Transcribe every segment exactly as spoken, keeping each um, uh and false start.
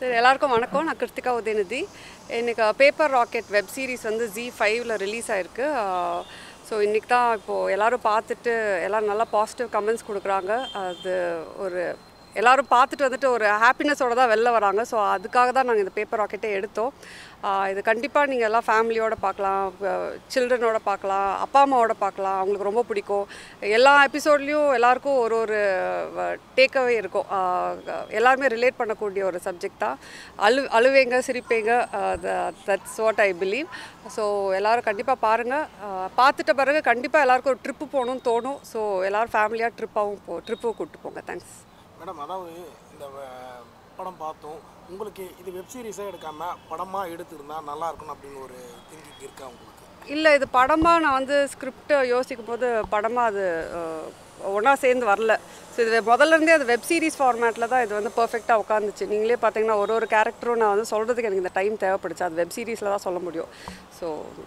சரி எல்லாருக்கும் வணக்கம். நான் கிருத்திகா உதயநிதி. இன்னைக்கு பேப்பர் ராக்கெட் வெப் சீரிஸ் வந்து ஜி ஃபைவ்ல ரிலீஸ் ஆயிருக்கு. ஸோ இன்றைக்கி தான் இப்போது எல்லோரும் பார்த்துட்டு எல்லோரும் நல்லா பாசிட்டிவ் கமெண்ட்ஸ் கொடுக்குறாங்க. அது ஒரு எல்லோரும் பார்த்துட்டு வந்துட்டு ஒரு ஹாப்பினஸோடு தான் வெளில வராங்க. ஸோ அதுக்காக தான் நாங்கள் இந்த பேப்பர் ராக்கெட்டே எடுத்தோம். இது கண்டிப்பாக நீங்கள் எல்லாம் ஃபேமிலியோடு பார்க்கலாம், சில்ட்ரனோட பார்க்கலாம், அப்பா அம்மாவோட பார்க்கலாம். அவங்களுக்கு ரொம்ப பிடிக்கும். எல்லா எபிசோட்லேயும் எல்லாருக்கும் ஒரு ஒரு டேக்அவே இருக்கும். எல்லாருமே ரிலேட் பண்ணக்கூடிய ஒரு சப்ஜெக்ட் தான். அழு அழுவேங்க சிரிப்பேங்க. That's what I believe. So எல்லோரும் கண்டிப்பாக பாருங்கள். பார்த்துட்ட பிறகு கண்டிப்பாக எல்லாருக்கும் ஒரு ட்ரிப்பு போகணும்னு தோணும். ஸோ எல்லோரும் ஃபேமிலியாக ட்ரிப்பாகவும் போ ட்ரிப்பு கூப்பிட்டு போங்க. Thanks madam. அதாவது இந்த படம் பார்த்தோம், உங்களுக்கு இது வெப் சீரிஸாக எடுக்காமல் படமாக எடுத்துருந்தால் நல்லா இருக்கணும் அப்படின்னு ஒரு திங்கிங் இருக்கா உங்களுக்கு? இல்லை, இது படமாக நான் வந்து ஸ்கிரிப்டை யோசிக்கும் போது படமாக அது ஒன்றா சேர்ந்து வரல. ஸோ இது முதல்ல இருந்தே அது வெப் சீரிஸ் ஃபார்மேட்டில் தான் இது வந்து பர்ஃபெக்டாக உட்காந்துச்சு. நீங்களே பார்த்தீங்கன்னா ஒரு ஒரு கேரக்டரும் நான் வந்து சொல்கிறதுக்கு எனக்கு இந்த டைம் தேவைப்படுச்சு. அது வெப் சீரிஸில் தான் சொல்ல முடியும். ஸோ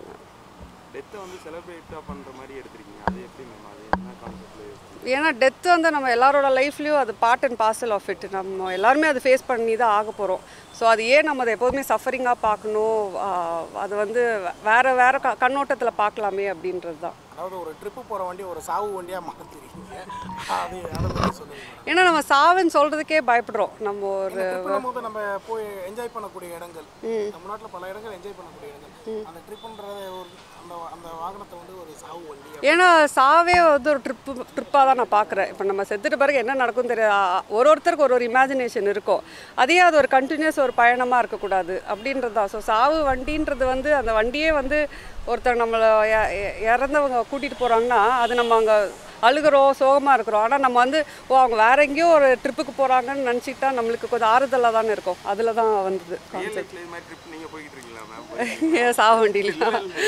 டெத்தை வந்து செலிப்ரேட்டாக பண்ணுற மாதிரி எடுத்துருக்கீங்க, அது எப்படி மேம்? அது என்ன கான்செப்ட்ல? ஏன்னா டெத்து வந்து நம்ம எல்லாரோட லைஃப்லேயும் அது part and parcel of it. நம்ம எல்லாருமே அதை ஃபேஸ் பண்ணி தான் ஆக போகிறோம். ஸோ அது ஏன் நம்ம அதை எப்போதுமே சஃபரிங்காக பார்க்கணும், அது வந்து வேறு வேறு க கண்ணோட்டத்தில் பார்க்கலாமே அப்படின்றது தான். அதாவது ஒரு ட்ரிப்பு போகிற வண்டி ஒரு சாவு வண்டியாக மாற்றிருக்கீங்க. அது அதை பற்றி சொல்லுங்கள். ஏன்னா நம்ம சாவுன்னு சொல்கிறதுக்கே பயப்படுறோம். நம்ம ஒரு போது நம்ம போய் என்ஜாய் பண்ணக்கூடிய இடங்கள், நம்ம நாட்டில் பல இடங்கள் என்ஜாய் பண்ணக்கூடிய இடங்கள், அந்த ட்ரிப்புன்றத ஒரு அந்த அந்த வாகனத்தை வந்து ஒரு சாவு வண்டி. ஏன்னா சாவே வந்து ஒரு ட்ரிப்பு ட்ரிப்பாக தான் நான் பார்க்குறேன். இப்போ நம்ம செத்துட்டு பிறகு என்ன நடக்கும்னு தெரியாது. ஒரு ஒருத்தருக்கு ஒரு ஒரு இமேஜினேஷன் இருக்கும். அதே அது ஒரு கண்டினியூஸ் ஒரு பயணமாக இருக்கக்கூடாது அப்படின்றது தான். ஸோ சாவு வண்டின்றது வந்து அந்த வண்டியே வந்து ஒருத்தர் நம்மளை இறந்தவங்க கூட்டிகிட்டு போகிறாங்கன்னா அது நம்ம அங்கே அழுகிறோம், சோகமாக இருக்கிறோம். ஆனால் நம்ம வந்து ஓ அவங்க வேற எங்கேயோ ஒரு ட்ரிப்புக்கு போகிறாங்கன்னு நினச்சிக்கிட்டா நம்மளுக்கு கொஞ்சம் ஆறுதலாக தானே இருக்கும். அதில் தான் வந்தது கான்செப்ட். சாவு வண்டியில்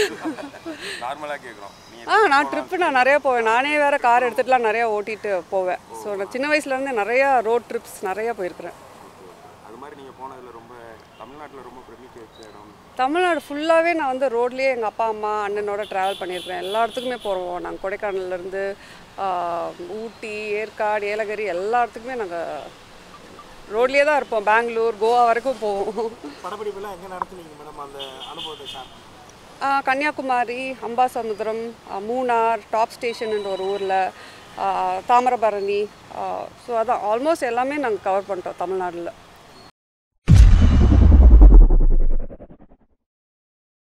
ஆ நான் ட்ரிப்பு நான் நிறையா போவேன். நானே வேறு கார் எடுத்துகிட்டுலாம் நிறையா ஓட்டிகிட்டு போவேன். ஸோ நான் சின்ன வயசுலேருந்து நிறையா ரோட் ட்ரிப்ஸ் நிறையா போயிருக்கிறேன். தமிழ்நாடு ஃபுல்லாகவே நான் வந்து ரோட்லேயே எங்கள் அப்பா அம்மா அண்ணனோட ட்ராவல் பண்ணியிருக்கிறேன். எல்லா இடத்துக்குமே போகிறோம். நாங்கள் கொடைக்கானல்லேருந்து ஊட்டி, ஏற்காடு, ஏலகிரி எல்லா இடத்துக்குமே நாங்கள் ரோட்லேயே தான் இருப்போம். பெங்களூர், கோவா வரைக்கும் போவோம். படப்பிடிப்புலாம் எங்கே நடத்துனீங்க மேடம் அந்த அனுபவத்தை? கன்னியாகுமரி, அம்பாசமுத்திரம், மூணார், டாப் ஸ்டேஷன்ன்ற ஒரு ஊரில், தாமிரபரணி. ஸோ அதான் ஆல்மோஸ்ட் எல்லாமே நாங்கள் கவர் பண்ணிட்டோம் தமிழ்நாட்டில்.